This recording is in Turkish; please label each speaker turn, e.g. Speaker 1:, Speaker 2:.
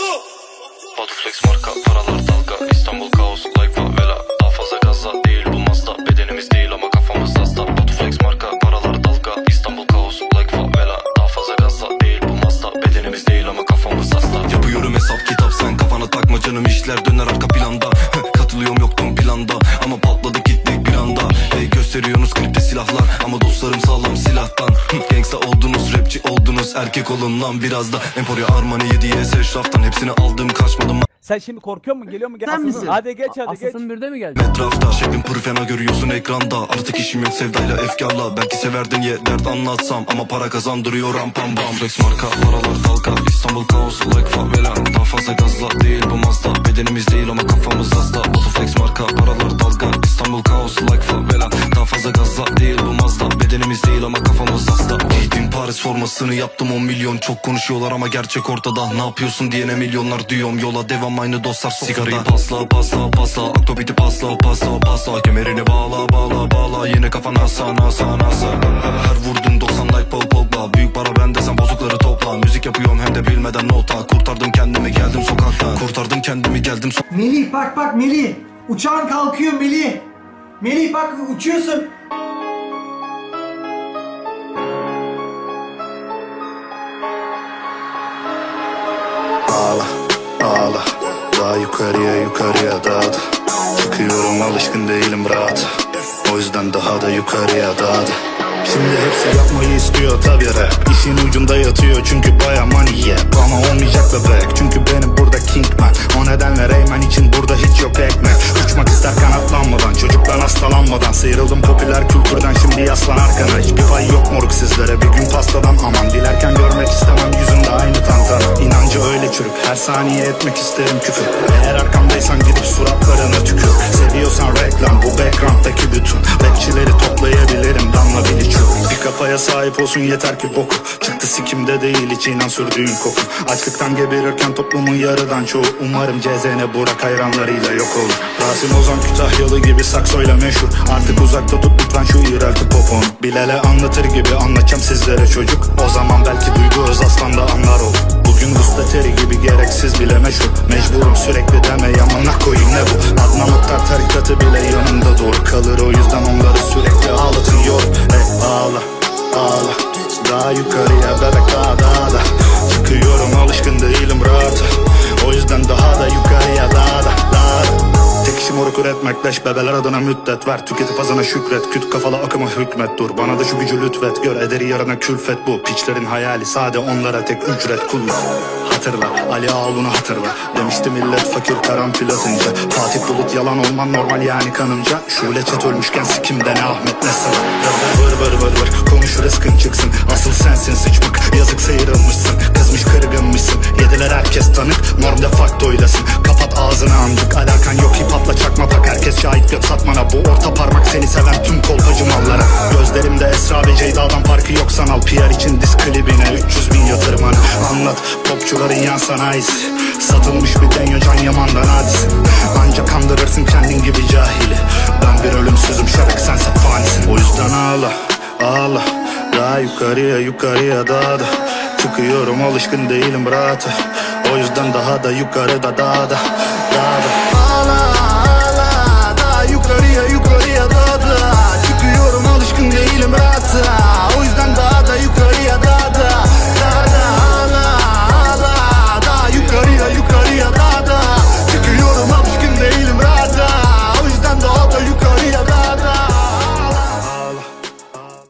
Speaker 1: Batuflex marka, paralar dalga. İstanbul kaos, like favela. Daha fazla gazla değil bu Mazda. Bedenimiz değil ama kafamız hasta. Batuflex marka, paralar dalga. İstanbul kaos, like favela. Daha fazla gazla değil bu Mazda. Bedenimiz değil ama kafamız hasta.
Speaker 2: Yapıyorum hesap kitap, sen kafana takma canım, işler döner arka planda. Katılıyorum, yoktum planda ama patladı gittik bir anda. Gösteriyorsunuz klipte silahlar ama dostlarım sağlam silahtan. Gangsta oldunuz, rapçi oldunuz, erkek olun lan biraz da. Emporio, Armani, 7'ye eşraftan hepsini aldım, kaçmadım.
Speaker 3: Sen şimdi korkuyor musun? Geliyor mu? Gel.
Speaker 4: Sen misin?
Speaker 3: Hadi geç, hadi geç.
Speaker 4: Asasın birde mi geldin?
Speaker 2: Etrafta şeklim pır fena görüyorsun ekranda. Artık işim yok sevdayla efkarla. Belki severdin ye dert anlatsam ama para kazandırıyor ram pam bam. Flex marka, paralar dalga. İstanbul kaos, like favela. Daha fazla gazla değil bu Mazda. Bedenimiz değil ama kafamız hasta. Batuflex marka, paralar dalga. İstanbul kaos, like favela. Daha fazla gazla değil bu Mazda. Bedenimiz değil ama kafamız hasta. Giydim Paris formasını, yaptım 10 milyon. Çok konuşuyorlar ama gerçek ortada. Ne yapıyorsun diyene milyonlar diyorum. Yola devam, aynı dostlar sofrada. Sigarayı pasla pasla pasla, akbabiti pasla pasla pasla. Kemerini bağla bağla bağla, yine kafan asa nasa nasa. Her vurdun 90 like Paul Pogba. Büyük para bende, sen bozukları topla. Müzik yapıyorum hem de bilmeden nota. Kurtardım kendimi geldim sokaktan. Kurtardım kendimi geldim
Speaker 5: Melih bak bak Melih. Uçağın kalkıyor Melih. Melih bak uçuyorsun.
Speaker 6: Ağla, ağla. Daha yukarıya yukarıya daha da. Çıkıyorum, alışkın değilim rahat. O yüzden daha da yukarıya daha da. Şimdi hepsi yapmayı istiyor tabi rap. İşin ucunda yatıyor çünkü baya money yeah. Ama olmayacak bebek çünkü benim burada Kingman. O nedenle Rayman için burada hiç yok ekmek. Uçmak ister kanatlanmadan, çocuktan hastalanmadan. Sıyrıldım popüler kültürden, şimdi yaslan arkana. Hiçbir pay yok moruk sizlere, bir gün pastadan aman. Dilerken görmek istemem yüzünde aynı tantana. İnancı öyle çürük, her saniye etmek isterim küfür. Eğer arkamdaysan gidip suratlarına tükür. Seviyorsan reklam, bu background'daki bütün rapçileri toplayabilirim damla bilici. Bir kafaya sahip olsun yeter ki boku. Çıktı sikimde değil hiç inan sürdüğün koku. Açlıktan geberirken toplumun yarıdan çoğu. Umarım CZN Burak hayranlarıyla yok olur. Rasim Ozan Kütahyalı gibi saksoyla meşhur. Artık uzakta tut lütfen şu iğrelti popon. Bilal'e anlatır gibi anlatacağım sizlere çocuk. O zaman belki Duygu Özaslan da anlar olur. Bugün Gustateri gibi gereksiz bile meşhur. Mecburum sürekli deme yamana koyayım ne bu. Adnan Oktar tarikatı bile yanımda doğru kalır. O yüzden onları sürekli ağlatıyor. Ağla, ağla. Daha yukarıya bebek daha da. Çıkıyorum, alışkın değilim rahat. O yüzden daha da yukarıya daha da. Tek işim moruk üretmek, leş bebeler adına müddet ver. Tüketip azına şükret, küt kafalı akıma hükmet dur. Bana da şu gücü lütfet, gör ederi yarına külfet bu. Piçlerin hayali sade, onlara tek ücret kullan. Hatırla, Ali Ağaoğlu'nu hatırla. Demişti millet fakir karanfil atınca. Fatih Bulut yalan olman normal yani kanımca. Şule Çet ölmüşken sikimde ne Ahmet ne sıra. Vır vır vır vır konuş rızkın çıksın. Asıl sensin sıçmık, yazık sıyrılmışsın. Kızmış kırgınmışsın, yediler herkes tanık. Norm de facto'ylasın, kapat ağzını amcık. Alakan yok hip hopla çakma tak, herkes şahit gök satmana. Bu orta parmak seni seven tüm kolpacı mallara. Gözlerimde Esra ve Ceyda'dan farkı yok sanal. PR için diz klibine 300.000 yatırmanı. Anlat popçuların yan sanayisi. Satılmış bir deniyor Can Yaman'dan hadisin. Ancak kandırırsın kendin gibi cahili. Ben bir ölümsüzüm şarık sense fanisin. O yüzden ağla, ağla. Daha yukarıya yukarıya daha da. Çıkıyorum, alışkın değilim rahat. O yüzden daha da yukarıda daha da.